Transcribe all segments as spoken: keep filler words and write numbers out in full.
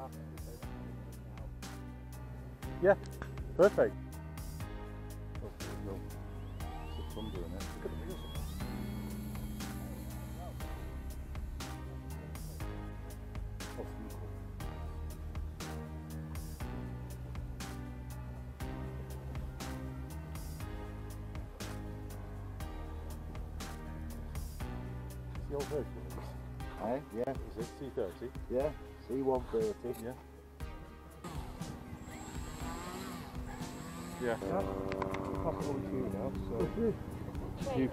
Yeah, perfect. Oh, no. There's a thunder in it. Look at the wheels. Oh, cool. The old Hercules. Aye, yeah. Is it C thirty? Yeah, C one thirty. Yeah. Yeah. Pop it over to you now, so You,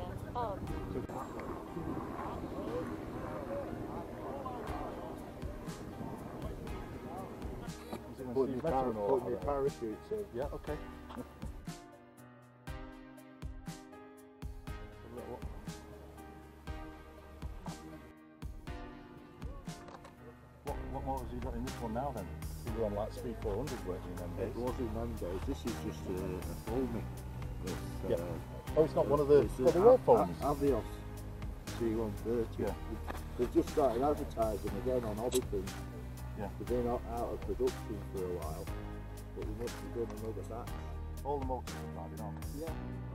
Put your, par put your parachutes in. yeah, okay. What, what motors you got in this one now then? You were on like speed four hundred, weren't you, in them days? It was in them days. This is just a, a foamy. This, uh, Yeah. Oh, it's not one of the, it's well, a- they were A- foams. A- Avios C one thirty. Yeah. They've just started advertising again on Hobbiton. Yeah. They've been out, out of production for a while, but we must have done another batch. All the motors are driving on. Yeah.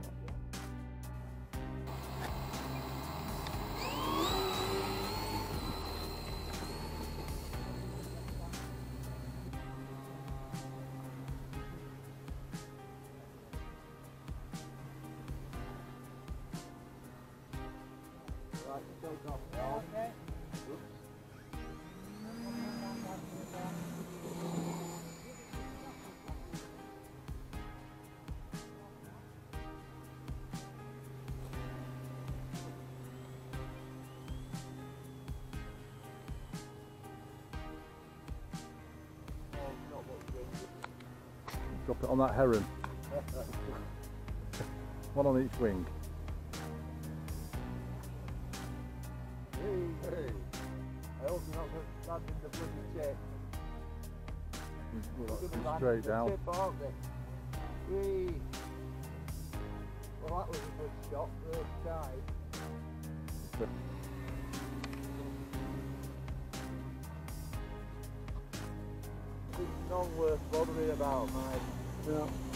Right, take off now. Drop it on that heron. One on each wing. hey, hey. I hope you're not going to stand in the bloody chip. Well, They're gonna that's land straight in the down. Chip, aren't they? Whee. Well, that was a good shot first time. It's not worth bothering about, mate. Yeah.